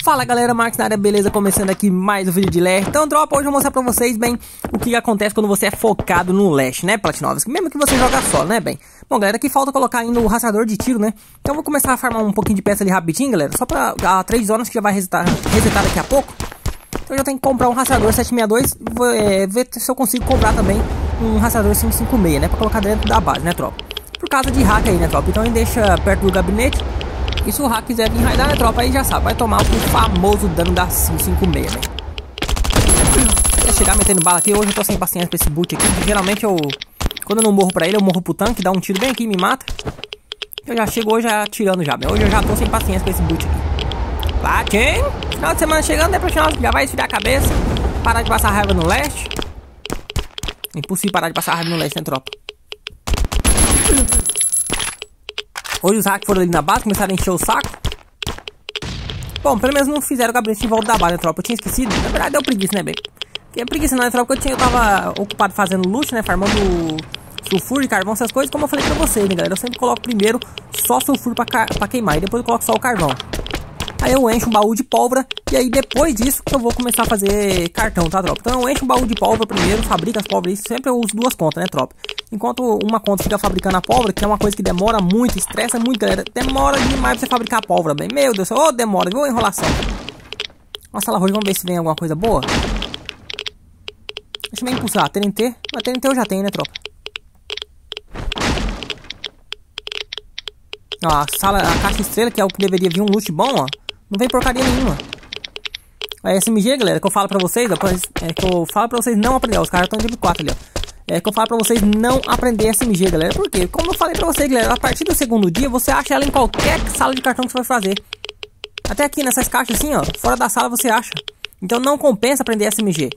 Fala galera, Marcos na área, beleza? Começando aqui mais um vídeo de Last. Então, tropa, hoje eu vou mostrar pra vocês, bem, o que acontece quando você é focado no Last, né, Platinovas? Mesmo que você joga solo, né, bem? Bom, galera, aqui falta colocar ainda o rastreador de tiro, né? Então eu vou começar a farmar um pouquinho de peça ali rapidinho, galera. Só pra 3 zonas que já vai resetar daqui a pouco. Então eu já tenho que comprar um rastreador 762, ver se eu consigo comprar também um rastreador 556, né? Pra colocar dentro da base, né, tropa? Por causa de hack aí, né, tropa? Então a gente deixa perto do gabinete. E se o hack quiser vir raidar, né, tropa, aí já sabe, vai tomar o famoso dano da 556, né? Vou chegar metendo bala aqui, hoje eu tô sem paciência pra esse boot aqui. Geralmente quando eu não morro pra ele, eu morro pro tanque, dá um tiro bem aqui e me mata. Eu já chego hoje atirando já, hoje eu já tô sem paciência pra esse boot aqui. Platin! Final de semana chegando, né, já vai esfriar a cabeça. Parar de passar raiva no leste. Impossível parar de passar raiva no leste, né, tropa? Hoje os hacks foram ali na base, começaram a encher o saco. Bom, pelo menos não fizeram o gabinete de volta da base, né, tropa? Eu tinha esquecido. Na verdade deu preguiça, né, bem? Porque preguiça não, né, tropa? Porque eu tava ocupado fazendo loot, né? Farmando sulfuro e carvão, essas coisas. Como eu falei pra vocês, né, galera? Eu sempre coloco primeiro só sulfuro pra queimar. E depois eu coloco só o carvão. Aí eu encho um baú de pólvora. E aí depois disso que eu vou começar a fazer cartão, tá, tropa? Então eu encho um baú de pólvora primeiro, fabrico as pólvoras. Sempre eu uso duas contas, né, tropa? Enquanto uma conta fica fabricando a pólvora, que é uma coisa que demora muito, estressa muito, galera. Demora demais pra você fabricar a pólvora, bem. Meu Deus, ô, demora, viu a enrolação. Nossa, lá, vamos ver se vem alguma coisa boa. Deixa eu me impulsar, TNT. Mas TNT eu já tenho, né, tropa? Ó, a caixa estrela, que é o que deveria vir um loot bom, ó. Não vem porcaria nenhuma. É SMG, galera, que eu falo pra vocês, ó, que eu falo pra vocês não aprender. Ó, os caras estão de M4 ali, ó. É que eu falo pra vocês não aprender SMG, galera. Por quê? Como eu falei pra vocês, galera, a partir do segundo dia, você acha ela em qualquer sala de cartão que você vai fazer. Até aqui nessas caixas assim, ó, fora da sala você acha. Então não compensa aprender SMG.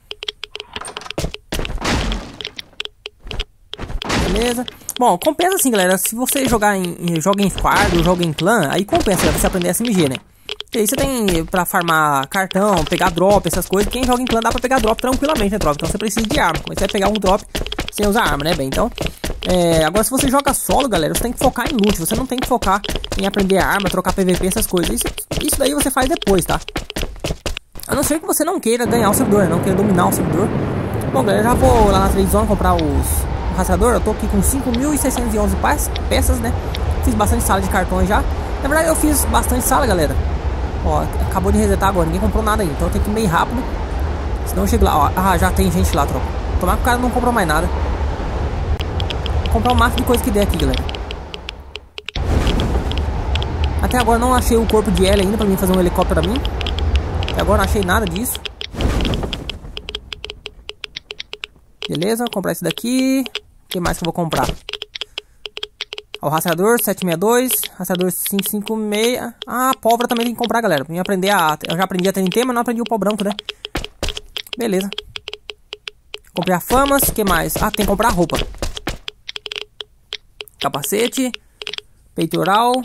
Beleza? Bom, compensa assim, galera. Se você joga em squad ou joga em clã, aí compensa você aprender SMG, né? E aí você tem pra farmar cartão, pegar drop, essas coisas. Quem joga em clã dá pra pegar drop tranquilamente, né, tropa? Então você precisa de arma. Mas você vai pegar um drop sem usar arma, né, bem? Então, agora se você joga solo, galera, você tem que focar em loot. Você não tem que focar em aprender arma, trocar PVP, essas coisas. Isso daí você faz depois, tá? A não ser que você não queira ganhar o servidor, não queira dominar o servidor. Bom, galera, já vou lá na Trade Zone comprar o rastreador. Eu tô aqui com 5.611 peças, né? Fiz bastante sala de cartões já. Na verdade, eu fiz bastante sala, galera. Ó, acabou de resetar agora, ninguém comprou nada aí. Então eu tenho que ir meio rápido. Senão eu chego lá, ó. Ah, já tem gente lá, tropa. Tomara que o cara não comprou mais nada. Vou comprar o máximo de coisa que der aqui, galera. Até agora não achei o corpo de L ainda pra mim fazer um helicóptero pra mim. Até agora não achei nada disso. Beleza, vou comprar esse daqui. O que mais que eu vou comprar? O rastreador 762, rastreador 556. Ah, a pólvora também tem que comprar, galera. Eu já aprendi a TNT, mas não aprendi o pó branco, né? Beleza. Comprei a famas, o que mais? Ah, tem que comprar a roupa. Capacete, peitoral,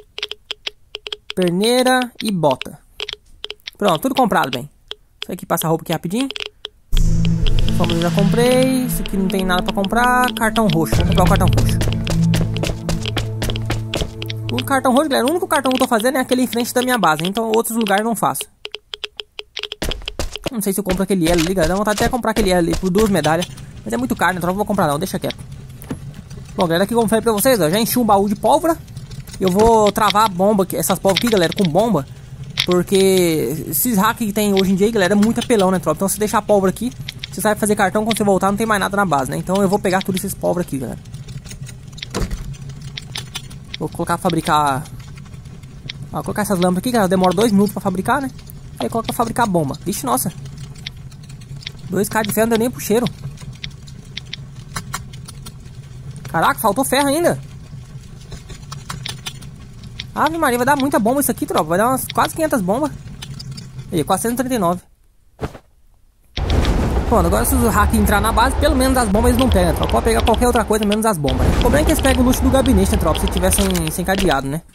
perneira e bota. Pronto, tudo comprado, bem. Isso aqui passa a roupa aqui rapidinho. Famas eu já comprei. Isso aqui não tem nada pra comprar. Cartão roxo, vou comprar o cartão roxo. O cartão roxo, galera, o único cartão que eu tô fazendo é aquele em frente da minha base. Então outros lugares não faço. Não sei se eu compro aquele L ali, galera. Dá vontade até de comprar aquele L ali por 2 medalhas. Mas é muito caro, então não vou comprar não, deixa quieto. Bom, galera, aqui como eu falei pra vocês, ó, já enchi um baú de pólvora. Eu vou travar a bomba, essas pólvoras aqui, galera, com bomba. Porque esses hacks que tem hoje em dia, galera, é muito apelão, né, tropa? Então se deixar a pólvora aqui, você sai fazer cartão, quando você voltar não tem mais nada na base, né? Então eu vou pegar tudo esses pólvora aqui, galera. Vou colocar fabricar. Ó, colocar essas lâmpadas aqui, galera. Demora 2 minutos pra fabricar, né? Aí coloca pra fabricar a bomba. Vixe, nossa. 2K de ferro não deu nem pro cheiro. Caraca, faltou ferro ainda. Ave Maria, vai dar muita bomba isso aqui, tropa. Vai dar umas quase 500 bombas. Aí, 439. Pronto, agora se o hack entrar na base, pelo menos as bombas eles não pegam, tropa. Pode pegar qualquer outra coisa, menos as bombas. O problema é que eles pegam o luxo do gabinete, né, tropa? Se tiver sem cadeado, né?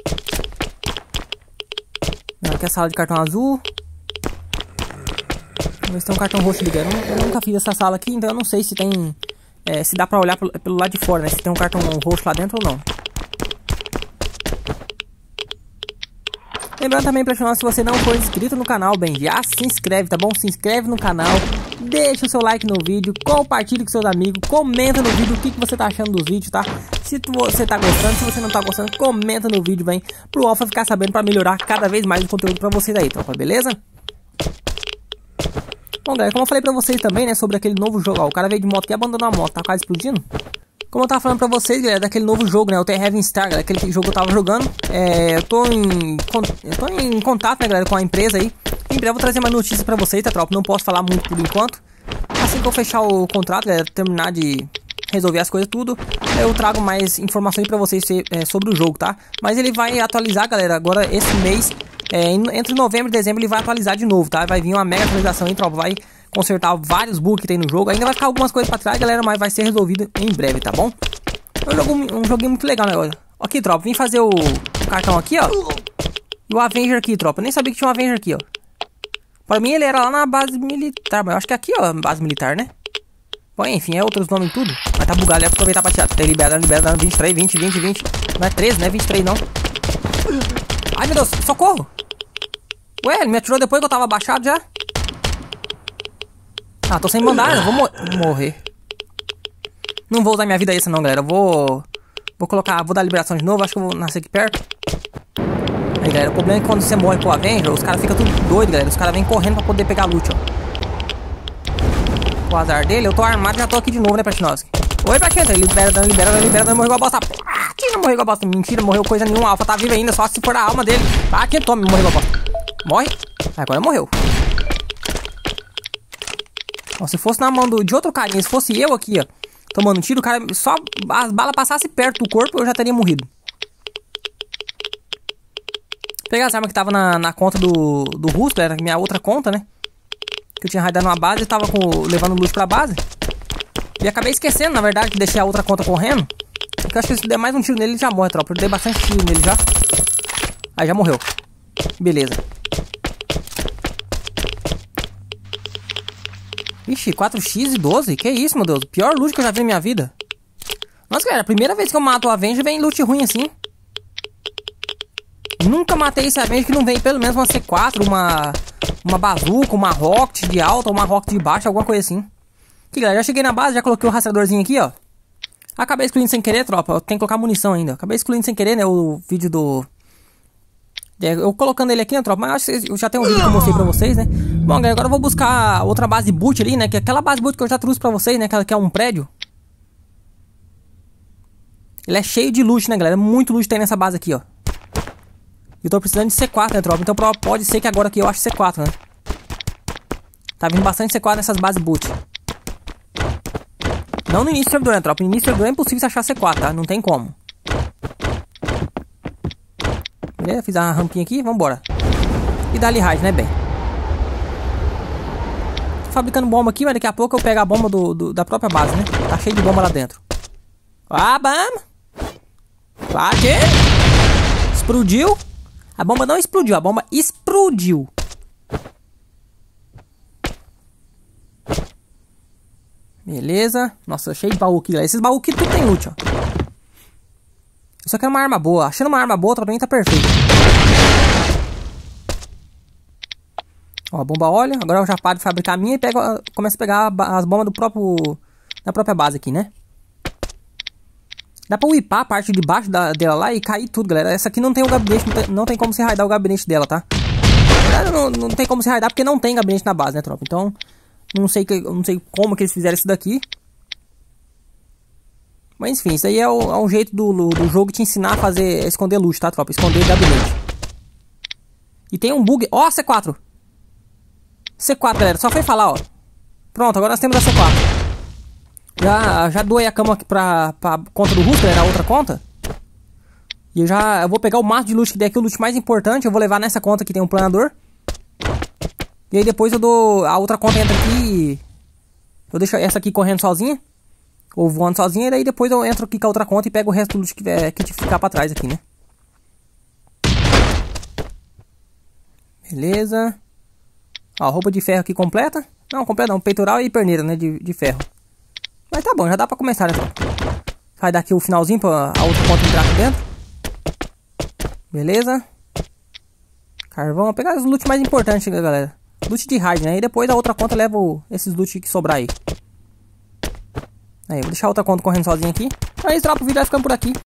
Aqui é a sala de cartão azul. Vamos ver se tem um cartão roxo ligado. Eu nunca fiz essa sala aqui, então eu não sei se tem... se dá pra olhar pelo lado de fora, né? Se tem um cartão roxo lá dentro ou não. Lembrando também, Platinose, se você não for inscrito no canal, bem, já se inscreve, tá bom? Se inscreve no canal, deixa o seu like no vídeo, compartilha com seus amigos, comenta no vídeo o que você tá achando dos vídeos, tá? Se você tá gostando, se você não tá gostando, comenta no vídeo, bem, pro Alpha ficar sabendo pra melhorar cada vez mais o conteúdo pra vocês aí, tropa, beleza? Bom, galera, como eu falei pra vocês também, né, sobre aquele novo jogo, ó, o cara veio de moto aqui e abandonou a moto, tá quase explodindo. Como eu tava falando pra vocês, galera, daquele novo jogo, né, o The Heaven Star, galera, aquele jogo que eu tava jogando, eu tô em contato, né, galera, com a empresa aí. Em breve eu vou trazer mais notícias pra vocês, tá, tropa? Não posso falar muito por enquanto. Assim que eu fechar o contrato, galera, terminar de resolver as coisas tudo, eu trago mais informações pra vocês sobre o jogo, tá? Mas ele vai atualizar, galera, agora esse mês, entre novembro e dezembro ele vai atualizar de novo, tá? Vai vir uma mega atualização aí, tropa, vai consertar vários bugs que tem no jogo. Ainda vai ficar algumas coisas pra trás, galera, mas vai ser resolvido em breve, tá bom? É um joguinho muito legal, né? Aqui, tropa, vim fazer o cartão aqui, ó. E o Avenger aqui, tropa. Eu nem sabia que tinha um Avenger aqui, ó. Pra mim ele era lá na base militar, mas eu acho que é aqui, ó, base militar, né? Bom, enfim, é outros nomes e tudo. Mas tá bugado, é pra aproveitar pra tirar. Tá liberando, 23, 20. Não é 13, né? 23 não. Ai, meu Deus, socorro! Ué, ele me atirou depois que eu tava abaixado já. Ah, tô sem mandar, eu vou morrer. Não vou usar minha vida extra não, galera. Eu vou dar liberação de novo. Acho que eu vou nascer aqui perto. Aí, galera, o problema é que quando você morre com o Avenger, os caras ficam tudo doido, galera. Os caras vêm correndo pra poder pegar loot, ó. O azar dele, eu tô armado e já tô aqui de novo, né, Platinose? Oi, Platinose, libera, morreu igual bosta. Aqui não morreu igual bosta. Mentira, morreu coisa nenhuma. Alpha tá vivo ainda, só se for a alma dele. Aqui, tome, morreu igual bosta. Morre. Agora morreu. Ó, se fosse na mão de outro carinha, se fosse eu aqui, ó, tomando um tiro, o cara, só as balas passassem perto do corpo, eu já teria morrido. Vou pegar as armas que tava na conta do Russo, galera, minha outra conta, né? Que eu tinha raidado uma base e tava levando loot pra base. E acabei esquecendo, na verdade, que deixei a outra conta correndo. Porque eu acho que se der mais um tiro nele, ele já morre, tropa. Eu dei bastante tiro nele já. Aí já morreu. Beleza. Ixi, 4x e 12? Que isso, meu Deus? Pior loot que eu já vi na minha vida. Nossa, galera, a primeira vez que eu mato o Avenger vem loot ruim assim. Nunca matei esse Avenger que não vem pelo menos uma C4, uma bazuca, uma rocket de alta, uma rocket de baixo, alguma coisa assim. Aqui, galera, já cheguei na base, já coloquei o rastreadorzinho aqui, ó. Acabei excluindo sem querer, tropa. Eu tenho que colocar munição ainda. Acabei excluindo sem querer, né, o vídeo do... Eu colocando ele aqui, né, tropa, mas acho que eu já tenho um vídeo que eu mostrei pra vocês, né. Bom, galera, agora eu vou buscar outra base boot ali, né, que é aquela base boot que eu já trouxe pra vocês, né, que é um prédio. Ele é cheio de loot, né, galera, muito loot tem nessa base aqui, ó. Eu tô precisando de C4, né, tropa, então pode ser que agora aqui eu ache C4, né. Tá vindo bastante C4 nessas bases boot. Não no início do servidor, né, tropa, no início do servidor é impossível você achar C4, tá, não tem como. Beleza, fiz a rampinha aqui, vambora. E dá-lhe raid, né, bem. Tô fabricando bomba aqui, mas daqui a pouco eu pego a bomba da própria base, né? Tá cheio de bomba lá dentro. Ah, bam! Bate! Explodiu! A bomba não explodiu, a bomba explodiu. Beleza. Nossa, cheio de baú aqui, galera. Esses baús aqui tudo tem loot, ó. Eu só quero uma arma boa. Achando uma arma boa, pra mim tá perfeito. Ó, a bomba óleo. Agora eu já paro de fabricar a minha e começo a pegar as bombas da própria base aqui, né? Dá pra whipar a parte de baixo dela lá e cair tudo, galera. Essa aqui não tem o gabinete, não tem como se raidar o gabinete dela, tá? Não tem como se raidar porque não tem gabinete na base, né, tropa? Então, não sei como que eles fizeram isso daqui. Mas enfim, isso aí é um jeito do jogo te ensinar a esconder loot, tá, tropa? Esconder gabinete. E tem um bug. Ó, C4. C4, galera. Só foi falar, ó. Pronto, agora nós temos a C4. Já doei a cama aqui pra conta do Russo, galera, a outra conta. E eu vou pegar o máximo de loot que der aqui, o loot mais importante. Eu vou levar nessa conta que tem um planador. E aí depois eu dou... A outra conta entra aqui. Eu deixo essa aqui correndo sozinha. Ou voando sozinha. E daí depois eu entro aqui com a outra conta e pego o resto do loot que ficar pra trás aqui, né? Beleza. Ó, roupa de ferro aqui completa. Não, completa não. Peitoral e perneira, né? De ferro. Mas tá bom, já dá pra começar, né? Sai daqui o finalzinho pra a outra conta entrar aqui dentro. Beleza. Carvão, vou pegar os loot mais importantes, galera. Loot de raid, né? E depois a outra conta leva esses loot que sobrar aí. Aí, vou deixar a outra conta correndo sozinha aqui. Então é isso, tropa, o vídeo vai ficando por aqui.